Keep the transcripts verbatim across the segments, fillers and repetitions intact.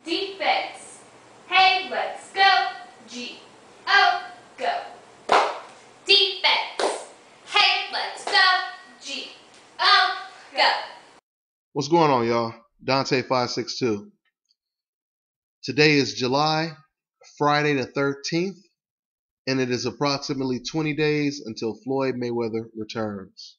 Defense. Hey, let's go. G O go. Defense. Hey, let's go. G O go. What's going on, y'all? Dante five six two. Today is July, Friday the thirteenth, and it is approximately twenty days until Floyd Mayweather returns.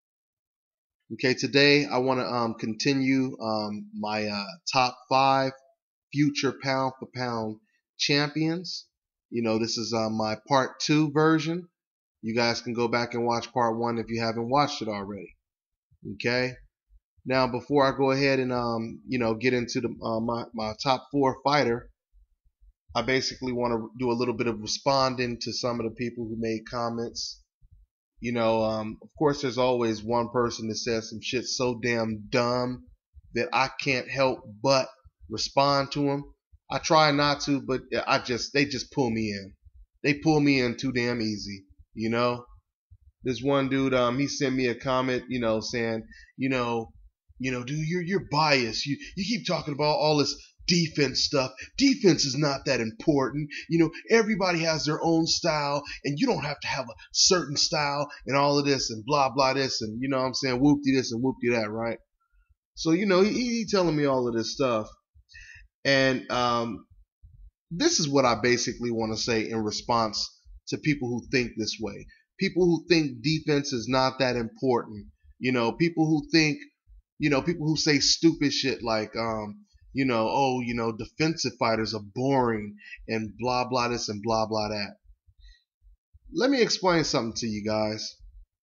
Okay, today I want to um, continue um, my uh, top five future pound for pound champions. You know, this is uh, my part two version. You guys can go back and watch part one if you haven't watched it already. Okay. Now, before I go ahead and um, you know, get into the uh, my my top four fighter, I basically want to do a little bit of responding to some of the people who made comments. You know, um, of course, there's always one person that says some shit so damn dumb that I can't help but respond to them. I try not to, but I just they just pull me in. They pull me in too damn easy. You know, this one dude, um, he sent me a comment, you know, saying, you know, you know, dude, you're you're biased. You you keep talking about all this defense stuff. Defense is not that important. You know, everybody has their own style, and you don't have to have a certain style and all of this and blah blah this and you know what I'm saying, whoopty this and whoopty that, right? So you know, he, he telling me all of this stuff, and um, this is what I basically want to say in response to people who think this way. People who think defense is not that important. You know, people who think, you know, people who say stupid shit like, um, you know, oh, you know, defensive fighters are boring and blah, blah, this and blah, blah, that. Let me explain something to you guys.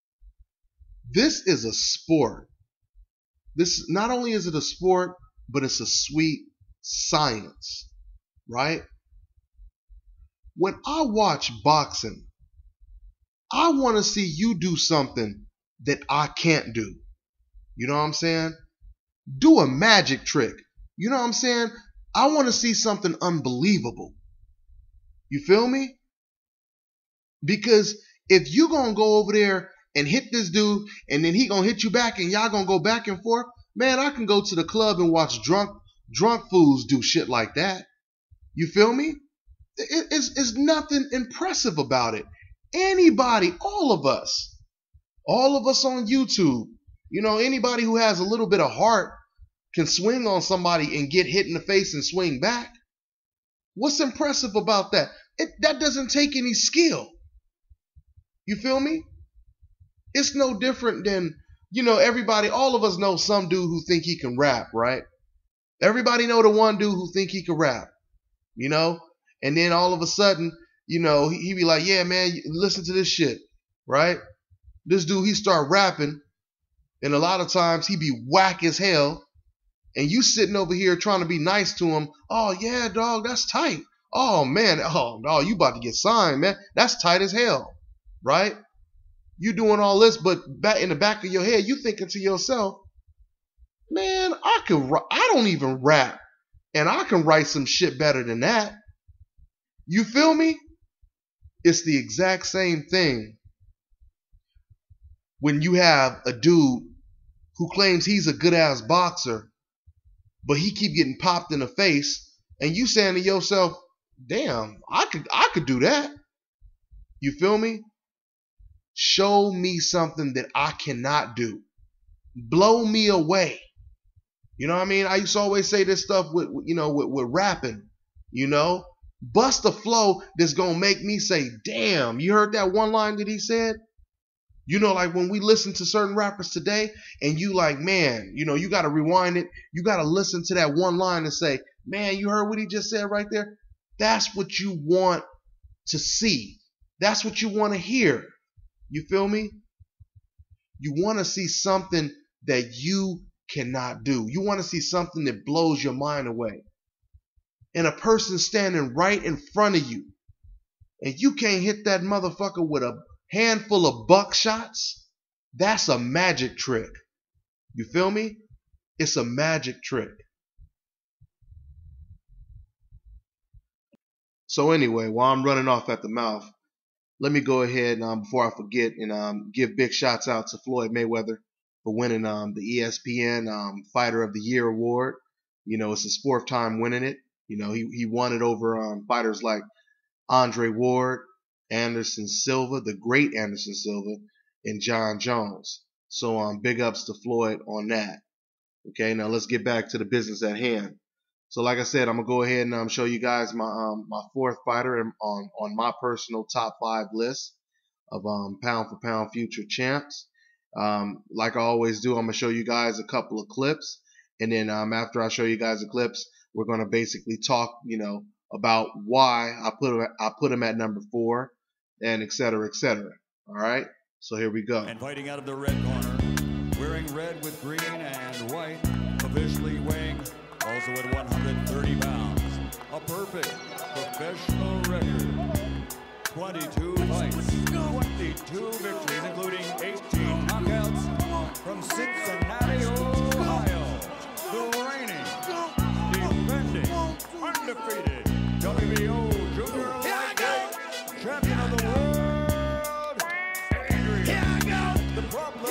This is a sport. This, not only is it a sport, but it's a sweet science, right? When I watch boxing, I want to see you do something that I can't do. You know what I'm saying? Do a magic trick. You know what I'm saying? I want to see something unbelievable. You feel me? Because if you going to go over there and hit this dude and then he going to hit you back and y'all going to go back and forth, man, I can go to the club and watch drunk drunk fools do shit like that. You feel me? It, it's, it's nothing impressive about it. Anybody, all of us, all of us on YouTube, you know, anybody who has a little bit of heart can swing on somebody and get hit in the face and swing back. What's impressive about that? It, that doesn't take any skill. You feel me? It's no different than, you know, everybody, all of us know some dude who think he can rap, right? Everybody know the one dude who think he can rap, you know? And then all of a sudden, you know, he, he be like, yeah, man, listen to this shit, right? This dude, he start rapping, and a lot of times he be whack as hell, and you sitting over here trying to be nice to him. Oh, yeah, dog, that's tight. Oh, man, oh, no, you about to get signed, man. That's tight as hell, right? You doing all this, but back in the back of your head, you thinking to yourself, man, I can, I don't even rap, and I can write some shit better than that. You feel me? It's the exact same thing when you have a dude who claims he's a good ass boxer, but he keep getting popped in the face, and you saying to yourself, damn, I could I could do that. You feel me? Show me something that I cannot do. Blow me away. You know what I mean? I used to always say this stuff with, you know, with, with rapping, you know? Bust a flow that's gonna make me say, damn, you heard that one line that he said? You know, like when we listen to certain rappers today and you like, man, you know, you got to rewind it. You got to listen to that one line and say, man, you heard what he just said right there? That's what you want to see. That's what you want to hear. You feel me? You want to see something that you cannot do. You want to see something that blows your mind away. And a person standing right in front of you, and you can't hit that motherfucker with a handful of buckshots, that's a magic trick. You feel me? It's a magic trick. So anyway, while I'm running off at the mouth, let me go ahead um, before I forget and um, give big shots out to Floyd Mayweather for winning um, the E S P N um, Fighter of the Year award. You know, it's his fourth time winning it. You know, he, he won it over um, fighters like Andre Ward, Anderson Silva, the great Anderson Silva, and John Jones. So um, big ups to Floyd on that. Okay, now let's get back to the business at hand. So like I said, I'm gonna go ahead and um, show you guys my um, my fourth fighter on on my personal top five list of um, pound for pound future champs. Um, like I always do, I'm gonna show you guys a couple of clips, and then um, after I show you guys the clips, we're gonna basically talk, you know, about why I put I put him at number four, and et cetera, et cetera. All right, so here we go. And fighting out of the red corner, wearing red with green and white, officially weighing also at one hundred thirty pounds, a perfect professional record. twenty-two fights, twenty-two victories, including eighteen knockouts from Cincinnati, Ohio. The reigning, defending, undefeated W B O Junior Lightweight Champion of the World, Adrian, the problem.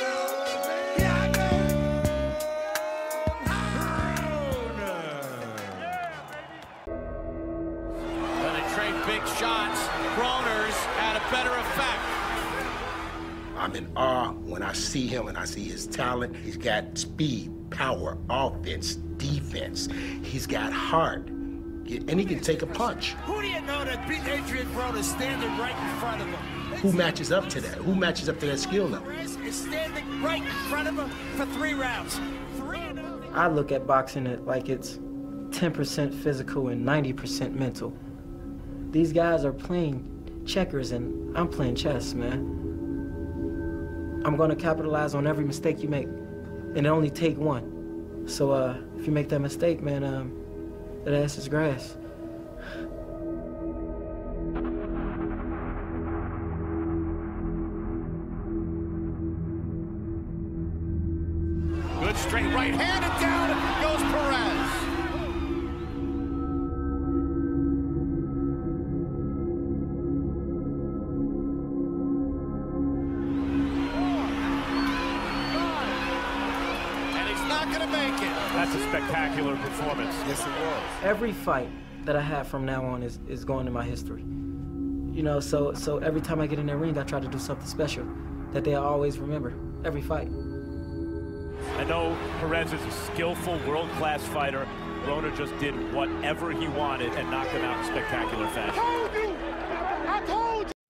Big shots, Broner's had a better effect. I'm in awe when I see him and I see his talent. He's got speed, power, offense, defense. He's got heart, and he can take a punch. Who do you know that beat Adrian Broner standing right in front of him? Who matches up to that? Who matches up to that skill level? Is standing right in front of him for three rounds. Three I look at boxing like it's ten percent physical and ninety percent mental. These guys are playing checkers and I'm playing chess, man. I'm gonna capitalize on every mistake you make and only take one. So uh, if you make that mistake, man, um, that ass is grass. Good straight right hand and down goes Perez. That's a spectacular performance. Yes, it was. Every fight that I have from now on is, is going in my history. You know, so so every time I get in that ring, I try to do something special that they'll always remember, every fight. I know Perez is a skillful, world-class fighter. Broner just did whatever he wanted and knocked him out in spectacular fashion. I told you! I told you!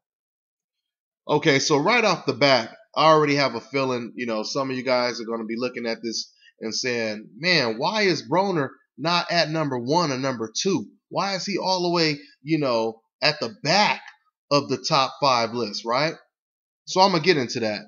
Okay, so right off the bat, I already have a feeling, you know, some of you guys are going to be looking at this and saying, man, why is Broner not at number one or number two? Why is he all the way, you know, at the back of the top five list, right? So I'm going to get into that.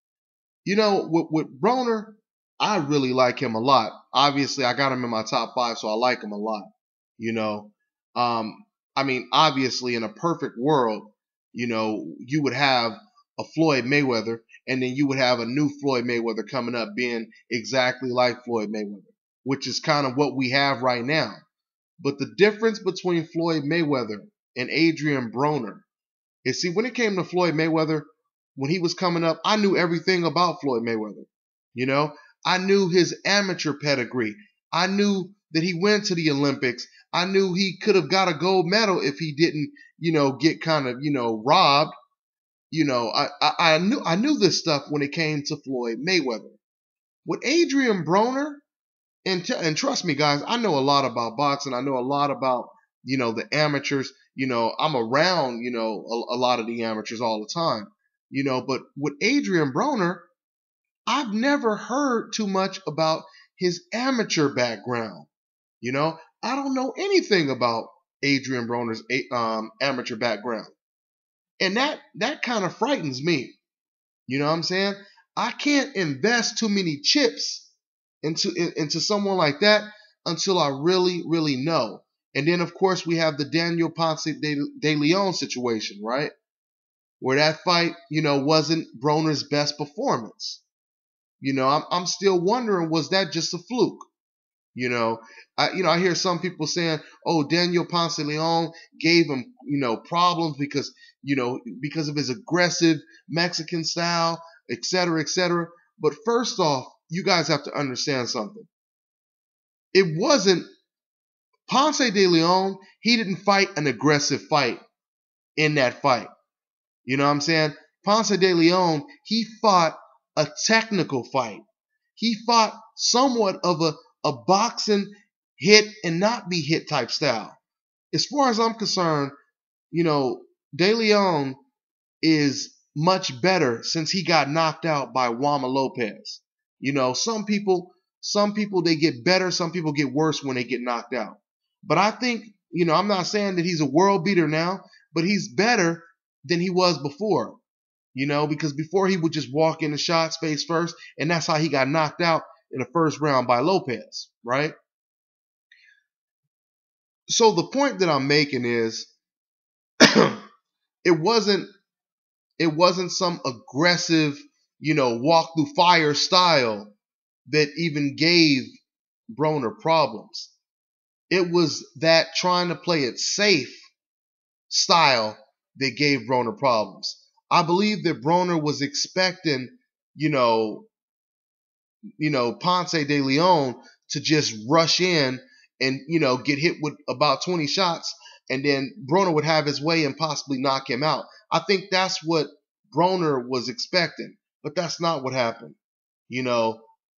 You know, with, with Broner, I really like him a lot. Obviously, I got him in my top five, so I like him a lot. You know, um, I mean, obviously, in a perfect world, you know, you would have a Floyd Mayweather, and then you would have a new Floyd Mayweather coming up being exactly like Floyd Mayweather, which is kind of what we have right now. But the difference between Floyd Mayweather and Adrian Broner is, see, when it came to Floyd Mayweather, when he was coming up, I knew everything about Floyd Mayweather. You know, I knew his amateur pedigree. I knew that he went to the Olympics. I knew he could have got a gold medal if he didn't, you know, get kind of, you know, robbed. You know, I, I, I knew I knew this stuff when it came to Floyd Mayweather. With Adrian Broner, and, t- and trust me, guys, I know a lot about boxing. I know a lot about, you know, the amateurs. You know, I'm around, you know, a, a lot of the amateurs all the time. You know, but with Adrian Broner, I've never heard too much about his amateur background. You know, I don't know anything about Adrian Broner's um, amateur background. And that that kind of frightens me. You know what I'm saying? I can't invest too many chips into in, into someone like that until I really, really know. And then, of course, we have the Daniel Ponce de, de Leon situation, right? Where that fight, you know, wasn't Broner's best performance. You know, I'm I'm still wondering, was that just a fluke? You know, I you know I hear some people saying, "Oh, Daniel Ponce de Leon gave him, you know, problems because, you know, because of his aggressive Mexican style, et cetera, et cetera" But first off, you guys have to understand something. It wasn't Ponce de Leon, he didn't fight an aggressive fight in that fight. You know what I'm saying? Ponce de Leon, he fought a technical fight. He fought somewhat of a, a boxing hit and not be hit type style. As far as I'm concerned, you know, De Leon is much better since he got knocked out by Wama Lopez. You know, some people, some people, they get better. Some people get worse when they get knocked out. But I think, you know, I'm not saying that he's a world beater now, but he's better than he was before. You know, because before he would just walk in the shots face first, and that's how he got knocked out in the first round by Lopez, right? So the point that I'm making is it wasn't it wasn't some aggressive, you know, walk through fire style that even gave Broner problems. It was that trying to play it safe style that gave Broner problems. I believe that Broner was expecting, you know, you know, Ponce de Leon to just rush in and, you know, get hit with about twenty shots, and then Broner would have his way and possibly knock him out. I think that's what Broner was expecting, but that's not what happened. You know,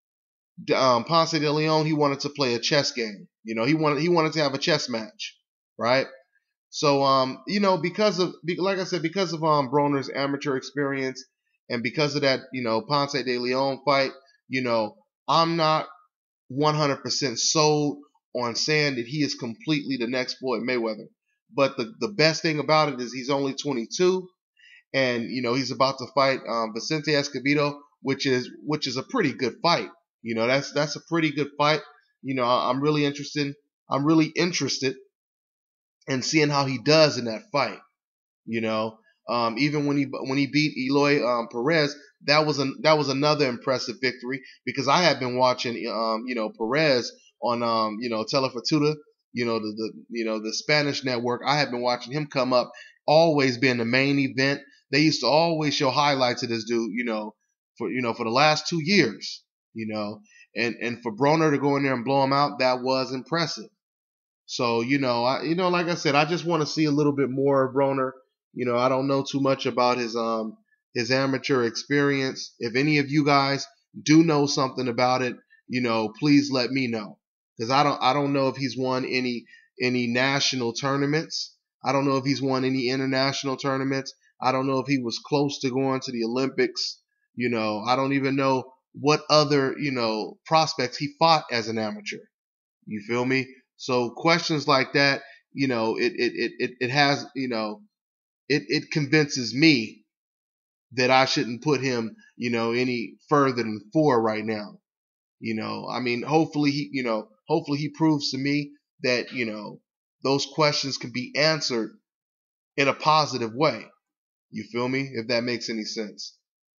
um, Ponce de Leon, he wanted to play a chess game. You know, he wanted he wanted to have a chess match, right? So, um, you know, because of, like I said, because of um Broner's amateur experience and because of that, you know, Ponce de Leon fight, you know, I'm not one hundred percent sold on saying that he is completely the next Floyd Mayweather. But the, the best thing about it is he's only twenty-two, and, you know, he's about to fight um, Vicente Escobedo, which is which is a pretty good fight. You know, that's that's a pretty good fight. You know, I'm really interested. I'm really interested and seeing how he does in that fight. You know, um, even when he when he beat Eloy um, Perez, that was an that was another impressive victory, because I had been watching um, you know, Perez on um, you know, Telefortuna, you know, the, the you know the Spanish network. I had been watching him come up, always being the main event. They used to always show highlights of this dude, you know, for you know for the last two years, you know, and and for Broner to go in there and blow him out, that was impressive. So, you know, I, you know, like I said, I just want to see a little bit more of Broner. You know, I don't know too much about his um his amateur experience. If any of you guys do know something about it, you know, please let me know, because I don't I don't know if he's won any any national tournaments. I don't know if he's won any international tournaments. I don't know if he was close to going to the Olympics. You know, I don't even know what other, you know, prospects he fought as an amateur. You feel me? So questions like that, you know, it it it it, it has, you know, it it convinces me that I shouldn't put him, you know, any further than four right now. You know, I mean, hopefully he, you know, hopefully he proves to me that, you know, those questions can be answered in a positive way. You feel me? If that makes any sense.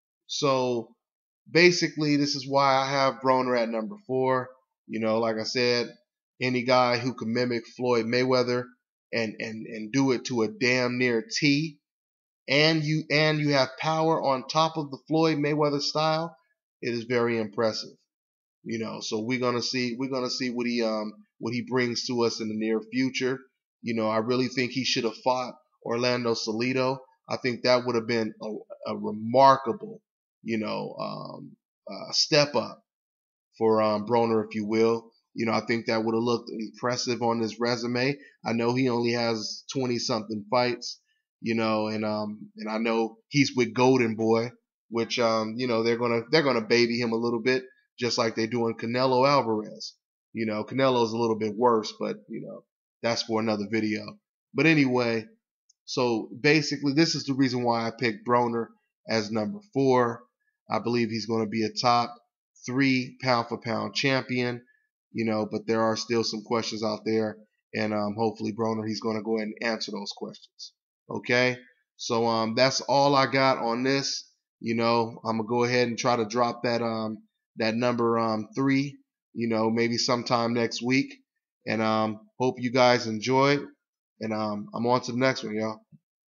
So basically, this is why I have Broner at number four. You know, like I said, any guy who can mimic Floyd Mayweather and and and do it to a damn near T, and you and you have power on top of the Floyd Mayweather style, it is very impressive. You know, so we're gonna see we're gonna see what he um what he brings to us in the near future. You know, I really think he should have fought Orlando Salido. I think that would have been a, a remarkable, you know, um, uh, step up for um, Broner, if you will. You know, I think that would have looked impressive on his resume. I know he only has twenty something fights, you know, and um and I know he's with Golden Boy, which um you know they're gonna they're gonna baby him a little bit, just like they do in Canelo Alvarez. You know, Canelo's a little bit worse, but you know that's for another video. But anyway, so basically this is the reason why I picked Broner as number four. I believe he's going to be a top three pound for pound champion. You know, but there are still some questions out there, and um, hopefully Broner, he's going to go ahead and answer those questions. Okay, so um, that's all I got on this. You know, I'm gonna go ahead and try to drop that um that number um three. You know, maybe sometime next week, and um, hope you guys enjoyed. And um, I'm on to the next one, y'all.